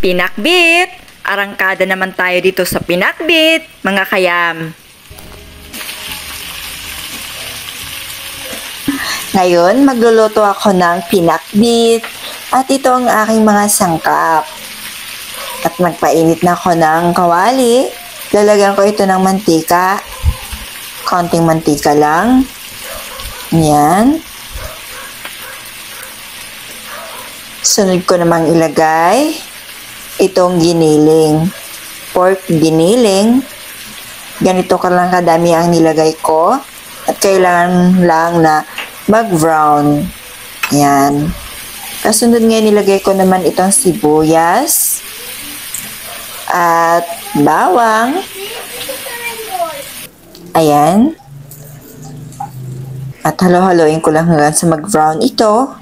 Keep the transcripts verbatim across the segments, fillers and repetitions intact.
Pinakbit! Arangkada naman tayo dito sa pinakbit, mga kayam. Ngayon, magluluto ako ng pinakbit at ito ang aking mga sangkap. At magpainit na ako ng kawali. Lalagyan ko ito ng mantika. Konting mantika lang. Yan. Sunod ko namang ilagay itong giniling. Pork giniling. Ganito ka lang kadami ang nilagay ko. At kailangan lang na mag-brown. Yan. Kasunod ngayon nilagay ko naman itong sibuyas. At bawang. Ayan. At halo-haloin ko lang hanggang sa mag-brown ito.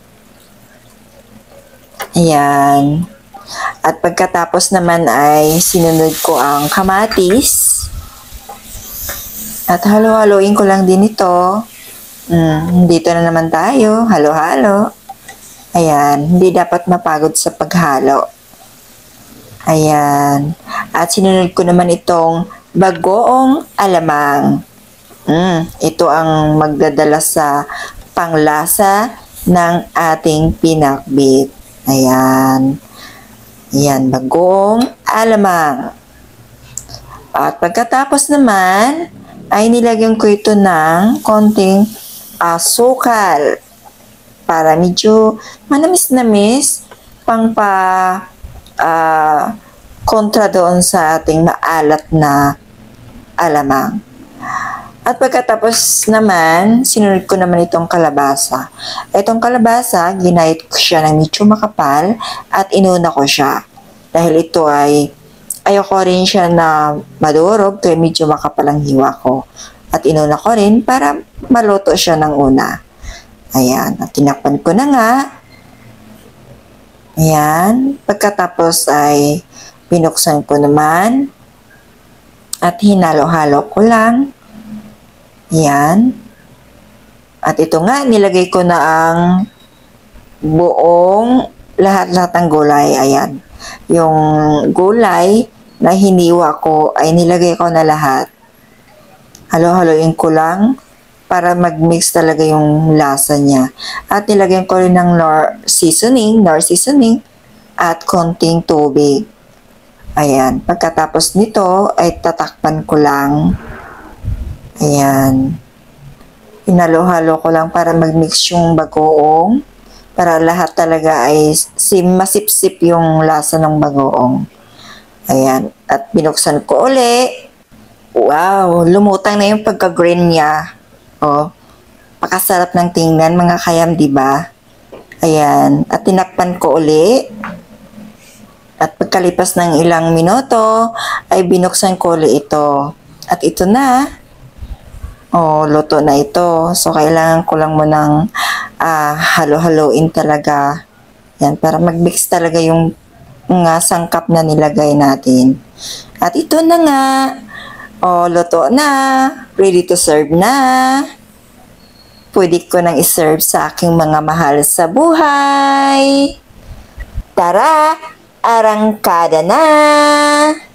Ayan. At pagkatapos naman ay sinunod ko ang kamatis. At halo-haloin ko lang din ito. Mm, dito na naman tayo. Halo-halo. Ayan. Hindi dapat mapagod sa paghalo. Ayan. At sinunod ko naman itong bagoong alamang. Mm, ito ang magdadala sa panglasa ng ating pinakbit. Ayan. Ayan, bagoong alamang. At pagkatapos naman, ay nilagyan ko ito ng konting asukal. Para medyo manamis-namis, pang pa uh, kontra doon sa ating maalat na alamang. At pagkatapos naman, sinunod ko naman itong kalabasa. Itong kalabasa, ginayat ko siya ng medyo makapal at inuna ko siya. Dahil ito ay, ayoko rin siya na madurog, kaya medyo makapal ang hiwa ko. At inuna ko rin para maluto siya ng una. Ayan, at tinakpan ko na nga. Ayan, pagkatapos ay binuksan ko naman. At hinalo-halo ko lang. Ayan. At ito nga, nilagay ko na ang buong lahat-lahat ng gulay. Ayan. Yung gulay na hiniwa ko ay nilagay ko na lahat. Halo-haloin ko lang para mag-mix talaga yung lasa niya. At nilagyan ko rin ng nor seasoning, nor seasoning at konting tubig. Ayan. Pagkatapos nito ay tatakpan ko lang. Ayan. Hinalo-halo ko lang para mag-mix yung bagoong. Para lahat talaga ay masipsip yung lasa ng bagoong. Ayan. At binuksan ko uli. Wow! Lumutang na yung pagka-green niya. Oh. Pakasarap ng tingnan mga kayam, diba? Ayan. At tinakpan ko uli. At pagkalipas ng ilang minuto, ay binuksan ko uli ito. At ito na. Oh, luto na ito. So, kailangan ko lang munang uh, halo-haloin talaga. Yan, para mag-mix talaga yung mga sangkap na nilagay natin. At ito na nga. Oh, luto na. Ready to serve na. Pwede ko nang iserve sa aking mga mahal sa buhay. Tara, arangkada na!